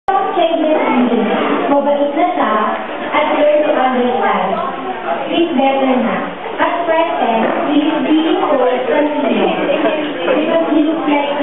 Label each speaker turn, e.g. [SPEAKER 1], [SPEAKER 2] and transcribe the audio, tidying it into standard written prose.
[SPEAKER 1] changes me. Mabait na siya at learn to understand. He's better na. At present, he is being told from me because he looks like